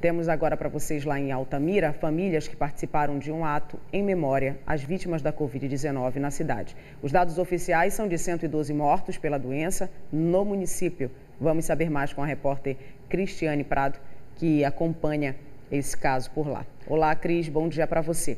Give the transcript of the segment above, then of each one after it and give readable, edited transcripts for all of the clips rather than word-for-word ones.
Temos agora para vocês lá em Altamira, famílias que participaram de um ato em memória às vítimas da Covid-19 na cidade. Os dados oficiais são de 112 mortos pela doença no município. Vamos saber mais com a repórter Cristiane Prado, que acompanha esse caso por lá. Olá, Cris, bom dia para você.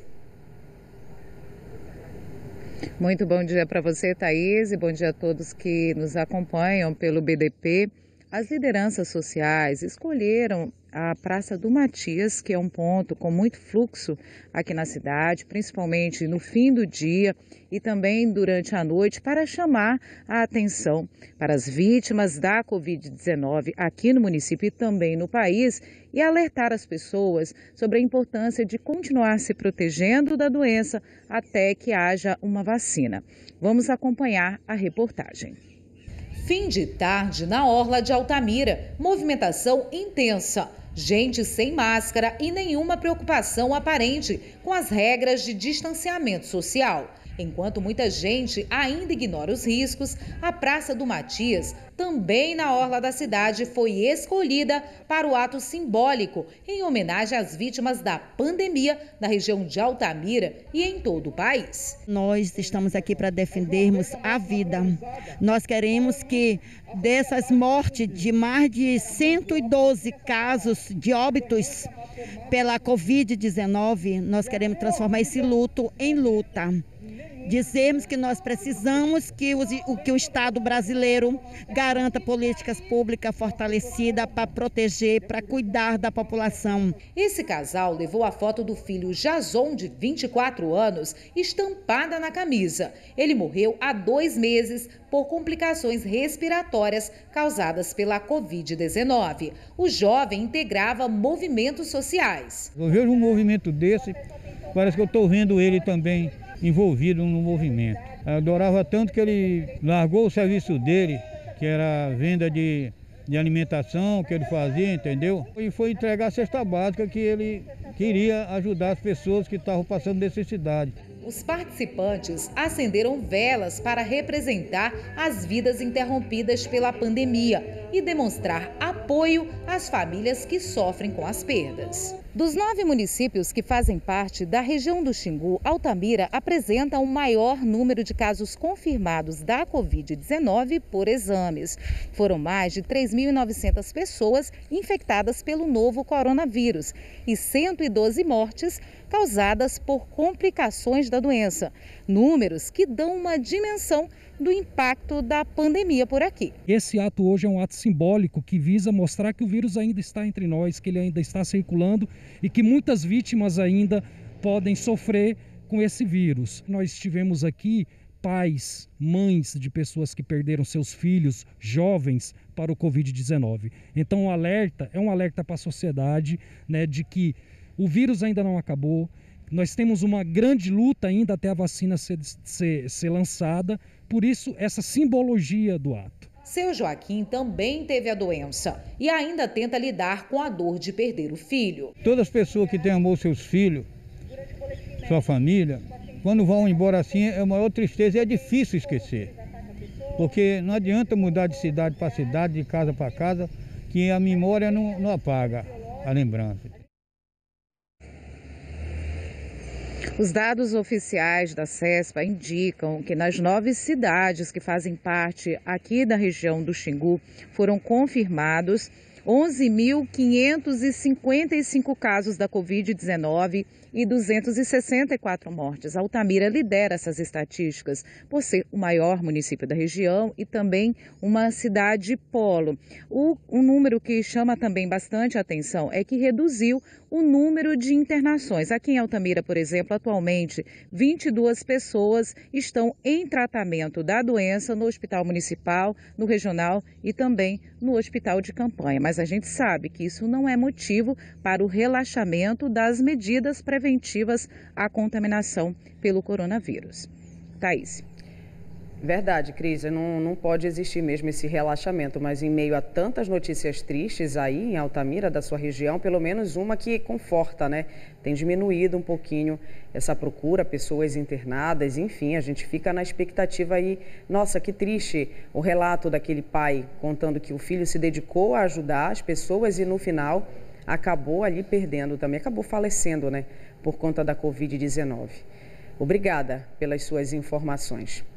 Muito bom dia para você, Thaís, e bom dia a todos que nos acompanham pelo BDP. As lideranças sociais escolheram a Praça do Matias, que é um ponto com muito fluxo aqui na cidade, principalmente no fim do dia e também durante a noite, para chamar a atenção para as vítimas da Covid-19 aqui no município e também no país e alertar as pessoas sobre a importância de continuar se protegendo da doença até que haja uma vacina. Vamos acompanhar a reportagem. Fim de tarde na orla de Altamira, movimentação intensa. Gente sem máscara e nenhuma preocupação aparente com as regras de distanciamento social. Enquanto muita gente ainda ignora os riscos, a Praça do Matias, também na orla da cidade, foi escolhida para o ato simbólico em homenagem às vítimas da pandemia na região de Altamira e em todo o país. Nós estamos aqui para defendermos a vida. Nós queremos que dessas mortes de mais de 112 casos de óbitos pela Covid-19, nós queremos transformar esse luto em luta. Dizemos que nós precisamos que o Estado brasileiro garanta políticas públicas fortalecidas para proteger, para cuidar da população. Esse casal levou a foto do filho Jason, de 24 anos, estampada na camisa. Ele morreu há 2 meses por complicações respiratórias causadas pela Covid-19. O jovem integrava movimentos sociais. Eu vejo um movimento desse, parece que eu estou vendo ele também envolvido no movimento. Eu adorava tanto que ele largou o serviço dele, que era a venda de alimentação que ele fazia, entendeu? E foi entregar a cesta básica, que ele queria ajudar as pessoas que estavam passando necessidade. Os participantes acenderam velas para representar as vidas interrompidas pela pandemia e demonstrar apoio às famílias que sofrem com as perdas. Dos 9 municípios que fazem parte da região do Xingu, Altamira apresenta o maior número de casos confirmados da Covid-19 por exames. Foram mais de 3.900 pessoas infectadas pelo novo coronavírus e 112 mortes causadas por complicações da doença. Números que dão uma dimensão do impacto da pandemia por aqui. Esse ato hoje é um ato simbólico que visa mostrar que o vírus ainda está entre nós, que ele ainda está circulando e que muitas vítimas ainda podem sofrer com esse vírus. Nós tivemos aqui pais, mães de pessoas que perderam seus filhos jovens para o Covid-19. Então o alerta é um alerta para a sociedade, né, de que o vírus ainda não acabou. Nós temos uma grande luta ainda até a vacina ser lançada, por isso essa simbologia do ato. Seu Joaquim também teve a doença e ainda tenta lidar com a dor de perder o filho. Todas as pessoas que têm amor seus filhos, sua família, quando vão embora assim é a maior tristeza e é difícil esquecer. Porque não adianta mudar de cidade para cidade, de casa para casa, que a memória não apaga a lembrança. Os dados oficiais da CESPA indicam que nas 9 cidades que fazem parte aqui da região do Xingu foram confirmados 11.555 casos da Covid-19 e 264 mortes. Altamira lidera essas estatísticas por ser o maior município da região e também uma cidade polo. Um número que chama também bastante atenção é que reduziu o número de internações. Aqui em Altamira, por exemplo, atualmente 22 pessoas estão em tratamento da doença no Hospital Municipal, no Regional e também no Hospital de Campanha. Mas a gente sabe que isso não é motivo para o relaxamento das medidas preventivas à contaminação pelo coronavírus. Thaís. Verdade, Cris, não pode existir mesmo esse relaxamento, mas em meio a tantas notícias tristes aí em Altamira, da sua região, pelo menos uma que conforta, né? Tem diminuído um pouquinho essa procura, pessoas internadas, enfim, a gente fica na expectativa aí. Nossa, que triste o relato daquele pai contando que o filho se dedicou a ajudar as pessoas e no final acabou ali perdendo também, acabou falecendo, né, por conta da Covid-19. Obrigada pelas suas informações.